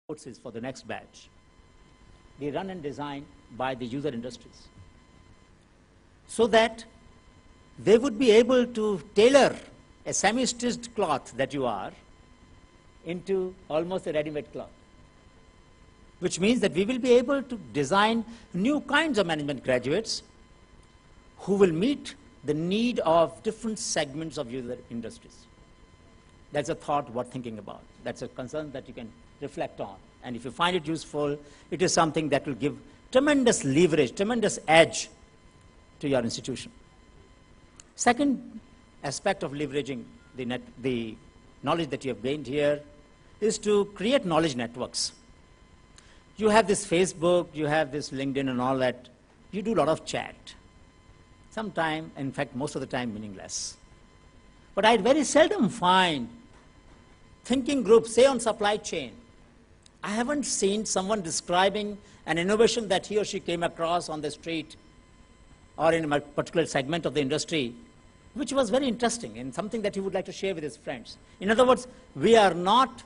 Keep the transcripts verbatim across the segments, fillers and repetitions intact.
courses for the next batch be run and designed by the user industries so that they would be able to tailor a semi-stitched cloth that you are into almost a ready-made cloth, which means that we will be able to design new kinds of management graduates who will meet the need of different segments of user industries. That's a thought worth thinking about. That's a concern that you can reflect on. And if you find it useful, it is something that will give tremendous leverage, tremendous edge to your institution. Second aspect of leveraging the, net, the knowledge that you have gained here is to create knowledge networks. You have this Facebook, you have this LinkedIn and all that. You do a lot of chat. Sometimes, in fact, most of the time, meaningless. But I very seldom find thinking groups, say on supply chain. I haven't seen someone describing an innovation that he or she came across on the street or in a particular segment of the industry, which was very interesting and something that he would like to share with his friends. In other words, we are not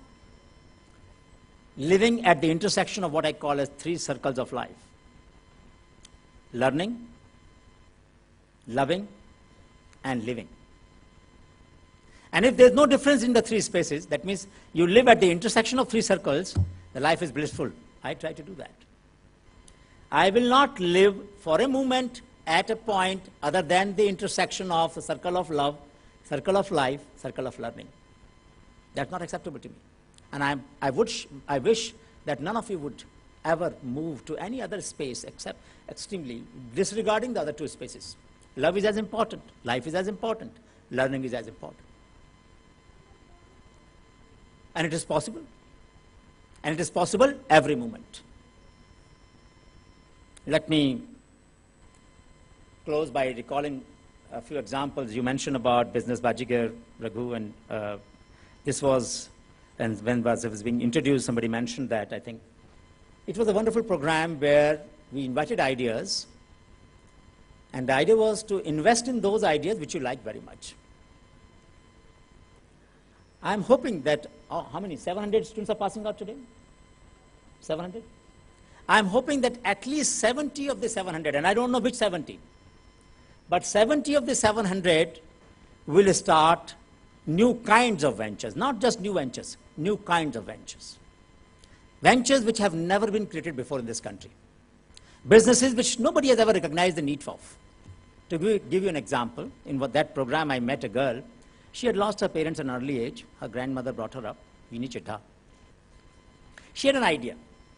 living at the intersection of what I call as three circles of life: learning, loving, and living. And if there's no difference in the three spaces, that means you live at the intersection of three circles, the life is blissful. I try to do that. I will not live for a moment at a point other than the intersection of a circle of love, circle of life, circle of learning. That's not acceptable to me. And I'm, I, would sh I wish that none of you would ever move to any other space except extremely disregarding the other two spaces. Love is as important, life is as important, learning is as important. And it is possible. And it is possible every moment. Let me close by recalling a few examples. You mentioned about Business Bajigar, Raghu, and uh, this was, and when it was being introduced, somebody mentioned that, I think. It was a wonderful program where we invited ideas, and the idea was to invest in those ideas which you like very much. I'm hoping that, oh, how many, seven hundred students are passing out today? seven hundred? I'm hoping that at least seventy of the seven hundred, and I don't know which seventy, but seventy of the seven hundred will start new kinds of ventures, not just new ventures, new kinds of ventures. Ventures which have never been created before in this country. Businesses which nobody has ever recognized the need of. To give you an example, in what that program I met a girl. She had lost her parents at an early age. Her grandmother brought her up, Vini Chitta. She had an idea.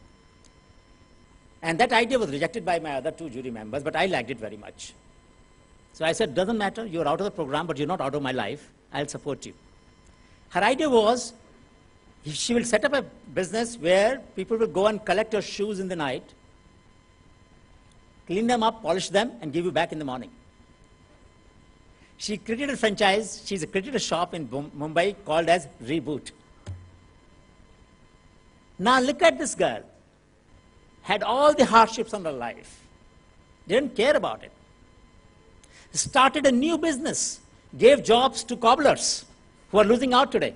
And that idea was rejected by my other two jury members, but I liked it very much. So I said, doesn't matter, you're out of the program, but you're not out of my life. I'll support you. Her idea was, she will set up a business where people will go and collect your shoes in the night, clean them up, polish them, and give you back in the morning. She created a franchise, she's created a shop in Mumbai called as Reboot. Now look at this girl. Had all the hardships in her life. Didn't care about it. Started a new business. Gave jobs to cobblers who are losing out today.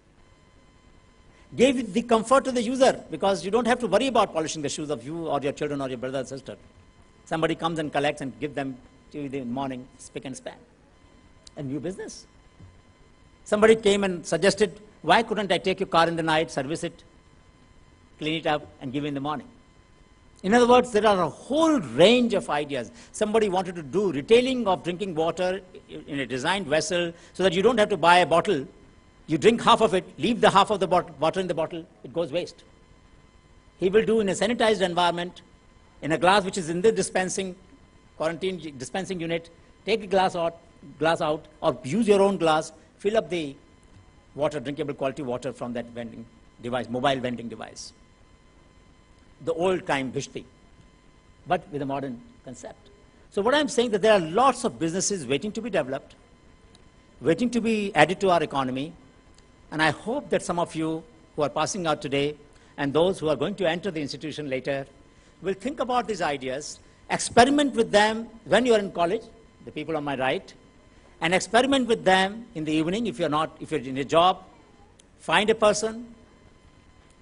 Gave the comfort to the user because you don't have to worry about polishing the shoes of you or your children or your brother or sister. Somebody comes and collects and gives them to you in the morning, spick and span. A new business. Somebody came and suggested, why couldn't I take your car in the night, service it, clean it up, and give it in the morning? In other words, there are a whole range of ideas. Somebody wanted to do retailing of drinking water in a designed vessel so that you don't have to buy a bottle. You drink half of it, leave the half of the bot water in the bottle, it goes waste. He will do in a sanitized environment, in a glass which is in the dispensing, quarantine dispensing unit, take the glass out, glass out, or use your own glass, fill up the water, drinkable quality water from that vending device, mobile vending device. The old time Bhishti, but with a modern concept. So what I'm saying that there are lots of businesses waiting to be developed, waiting to be added to our economy, and I hope that some of you who are passing out today and those who are going to enter the institution later will think about these ideas, experiment with them when you are in college, the people on my right, and experiment with them in the evening if you're not, if you're in a job. Find a person,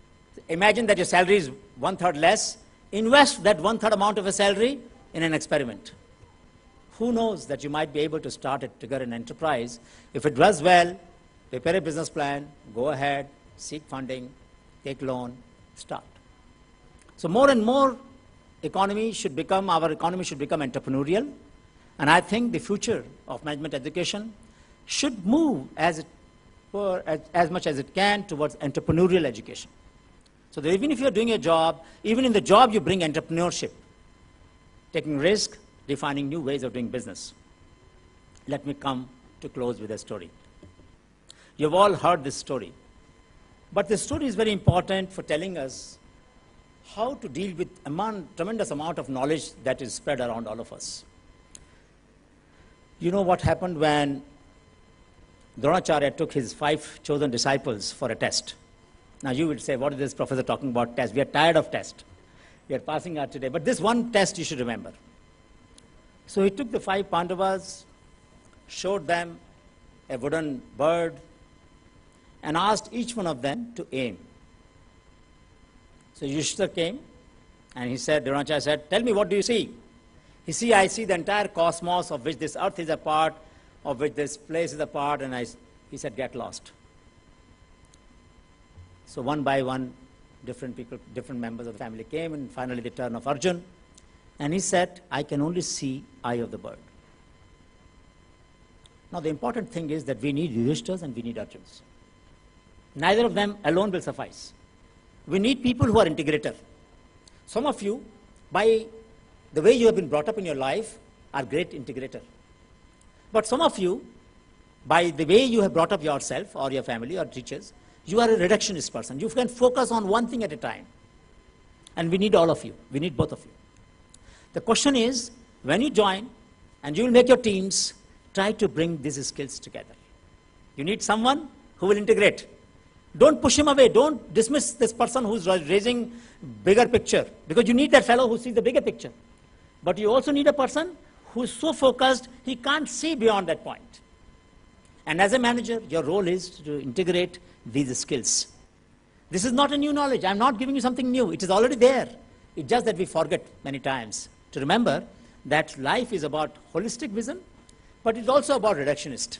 imagine that your salary is one-third less. Invest that one-third amount of a salary in an experiment. Who knows that you might be able to start a trigger an enterprise. If it does well, prepare a business plan, go ahead, seek funding, take loan, start. So more and more economy should become, our economy should become entrepreneurial. And I think the future of management education should move as, it, for, as, as much as it can towards entrepreneurial education. So that even if you're doing a job, even in the job you bring entrepreneurship, taking risk, defining new ways of doing business. Let me come to close with a story. You've all heard this story. But this story is very important for telling us how to deal with a tremendous amount of knowledge that is spread around all of us. You know what happened when Dronacharya took his five chosen disciples for a test. Now you would say, what is this professor talking about test? We are tired of test. We are passing out today. But this one test you should remember. So he took the five Pandavas, showed them a wooden bird, and asked each one of them to aim. So Yudhishthira came, and he said, Dronacharya said, tell me, what do you see? He said, I see the entire cosmos of which this earth is a part, of which this place is a part, and I, he said, get lost. So one by one, different people, different members of the family came, and finally the turn of Arjun. And he said, I can only see eye of the bird. Now the important thing is that we need Yudhishthras and we need Arjuns. Neither of them alone will suffice. We need people who are integrator. Some of you, by the way you have been brought up in your life, are great integrator. But some of you, by the way you have brought up yourself or your family or teachers, you are a reductionist person. You can focus on one thing at a time. And we need all of you. We need both of you. The question is, when you join and you will make your teams, try to bring these skills together. You need someone who will integrate. Don't push him away. Don't dismiss this person who's raising bigger picture, because you need that fellow who sees the bigger picture. But you also need a person who's so focused, he can't see beyond that point. And as a manager, your role is to integrate these skills. This is not a new knowledge. I'm not giving you something new. It is already there. It's just that we forget many times to remember that life is about holistic vision, but it's also about reductionist.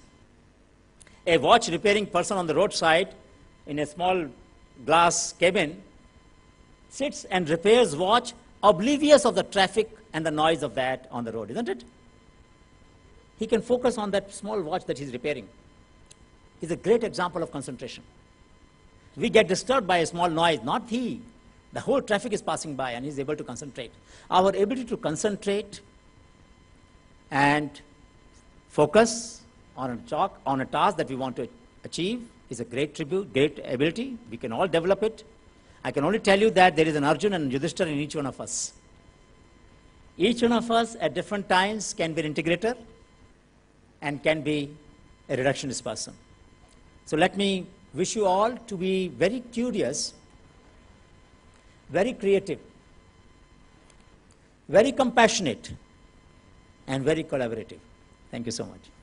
A watch repairing person on the roadside in a small glass cabin sits and repairs watch, oblivious of the traffic and the noise of that on the road, isn't it? He can focus on that small watch that he's repairing. It's a great example of concentration. We get disturbed by a small noise, not he. The whole traffic is passing by and he's able to concentrate. Our ability to concentrate and focus on a, talk, on a task that we want to achieve is a great tribute, great ability. We can all develop it. I can only tell you that there is an Arjun and Yudhishthira in each one of us. Each one of us at different times can be an integrator and can be a reductionist person. So let me wish you all to be very curious, very creative, very compassionate, and very collaborative. Thank you so much.